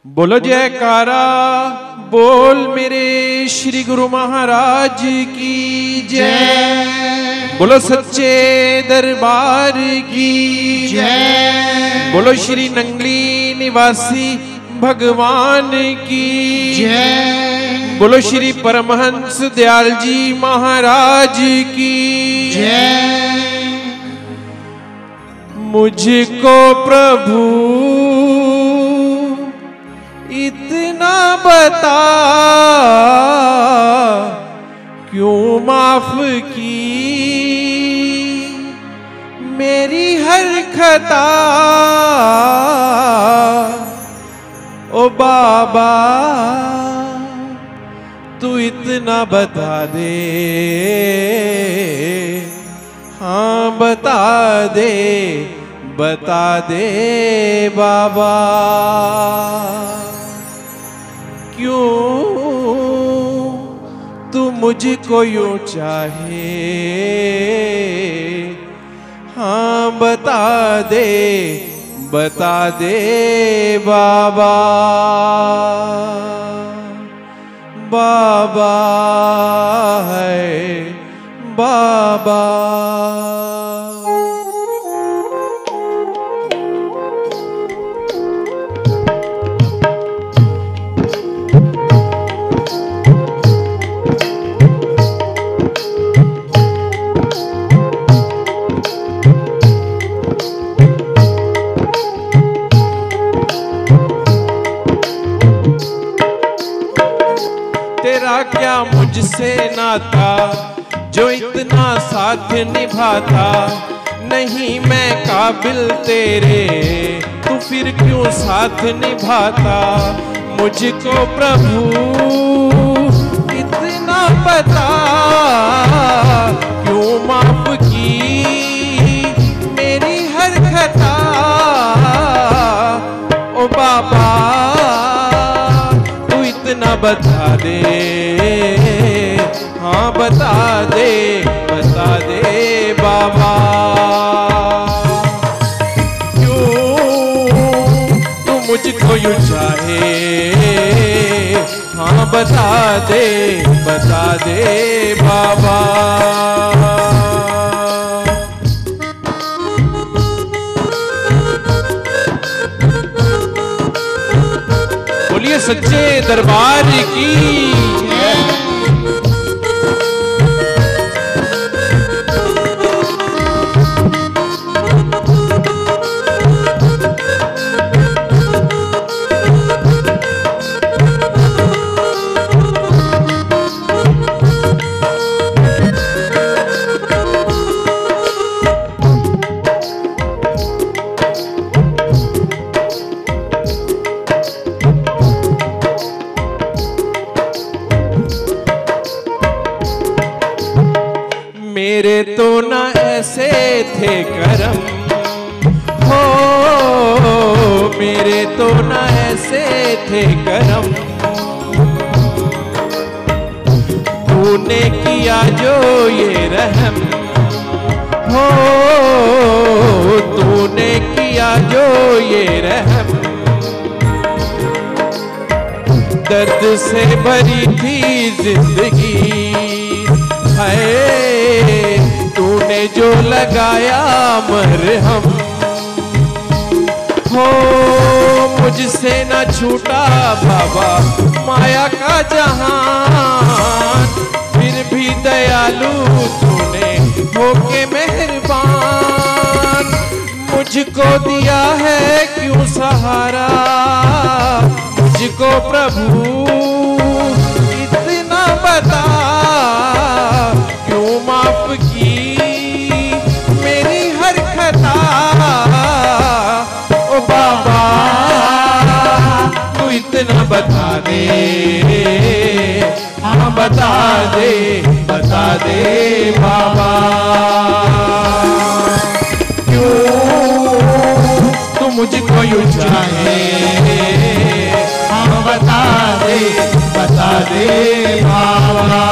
बोलो जयकारा बोल मेरे श्री गुरु महाराज की जय। बोलो सच्चे दरबार की जय। बोलो श्री नंगली निवासी भगवान की जय। बोलो श्री परमहंस दयाल जी महाराज की जय। मुझको प्रभु इतना बता क्यों माफ की मेरी हर खता। ओ बाबा तू इतना बता दे, हाँ बता दे, बता दे बाबा। क्यों तू मुझको यूं चाहे, हाँ बता दे, बता दे बाबा। बाबा है बाबा। तेरा क्या मुझसे नाता जो इतना साथ निभाता। नहीं मैं काबिल तेरे तू फिर क्यों साथ निभाता। मुझको प्रभु इतना पता क्यों माफ की मेरी हर खता। ओ बाबा इतना बता दे, हाँ बता दे, बता दे बाबा। क्यों तू मुझको यूं चाहे, हाँ बता दे, बता दे बाबा। सच्चे दरबार की मेरे तो न ऐसे थे करम हो, मेरे तो न ऐसे थे करम। तूने किया जो ये रहम हो, तूने किया जो ये रहम। दर्द से भरी थी जिंदगी है, तूने जो लगाया मरहम हो। मुझसे न छूटा बाबा माया का जहान, फिर भी दयालु तूने होके मेहरबान। मुझको दिया है क्यों सहारा, मुझको प्रभु इतना बता क्यों माफ की मेरी हर खता। ओ बाबा तू इतना बता दे, हाँ बता दे, बता दे बाबा। क्यों तू मुझको यूं चाहे, हाँ बता दे बाबा।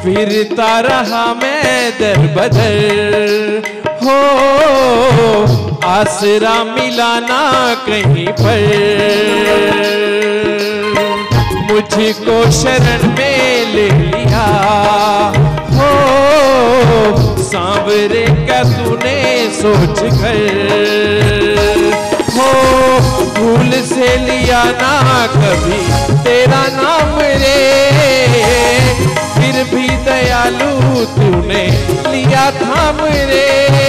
फिरता रहा मैं दर बदर हो, आसरा मिला ना कहीं पर। मुझको शरण में ले लिया हो, सांवरे का तूने सोच कर हो। भूल से लिया ना कभी तेरा नाम रे, फिर भी दयालु तूने लिया थाम रे।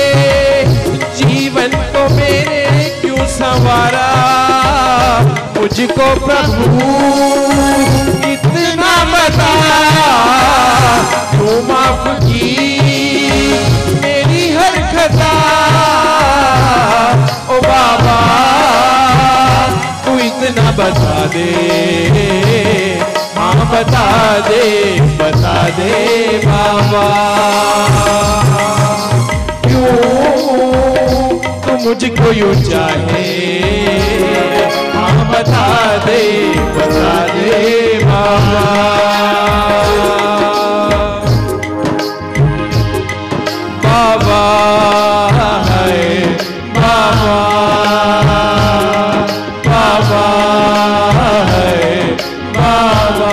जीवन को मेरे क्यों संवारा, मुझको प्रभु इतना बता। तू माफ की मेरी हर खता, ओ बाबा तू इतना बता दे, हाँ बता दे बाबा। क्यों तू मुझको यूं चाहे, हाँ बता दे बाबा। बाबा है बाबा, बाबा है बाबा।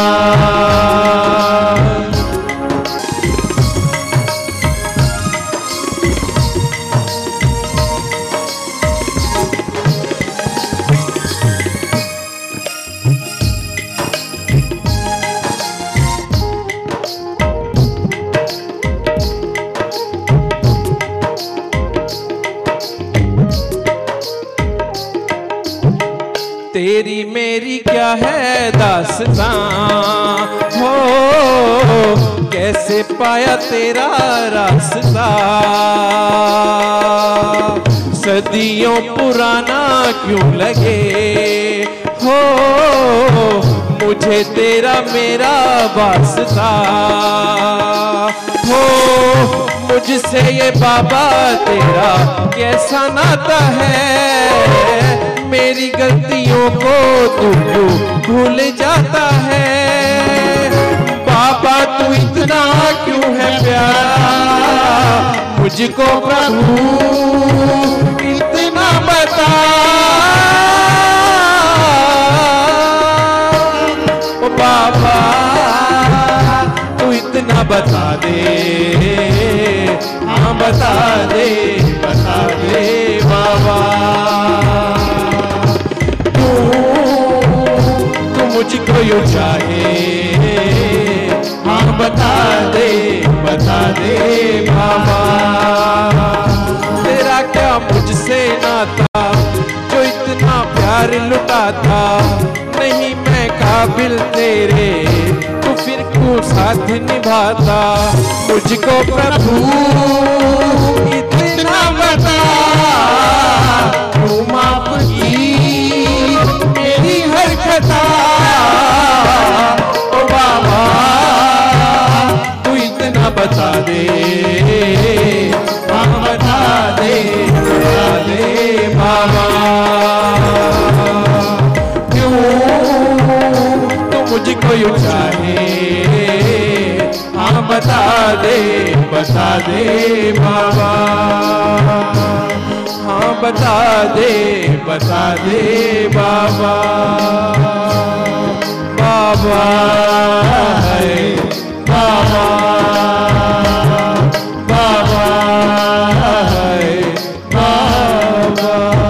तेरी मेरी क्या है दास्तां हो, कैसे पाया तेरा रास्ता। सदियों पुराना क्यों लगे हो, मुझे तेरा मेरा वास्ता हो। मुझसे ये बाबा तेरा कैसा नाता है, मेरी गलतियों को तू क्यों भूल जाता है। बाबा तू इतना क्यों है प्यारा, मुझको प्रभु इतना बता। ओ बाबा तू इतना बता दे, हाँ बता दे बाबा। मुझको यूं चाहे, हाँ बता दे बाबा। तेरा क्या मुझसे नाता जो इतना प्यार लुटाता, नहीं मैं काबिल तेरे तो फिर क्यों साथ निभाता। मुझको प्रभु इतना बता, तू माफ की मेरी हर खता। ओ बाबा तू इतना बता दे, हाँ बता दे बाबा। क्यों तू मुझको यूं चाहे, हाँ बता दे बाबा। हाँ बता दे बाबा। बाबा है बाबा, बाबा है बाबा।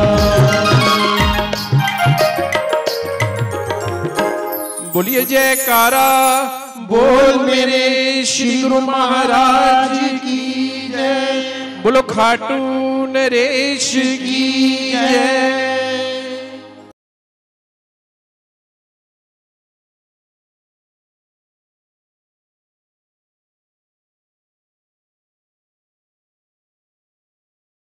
बोलिए जयकारा बोल मेरे श्री गुरु महाराज की जय। बोलो खाटू नरेश की जय।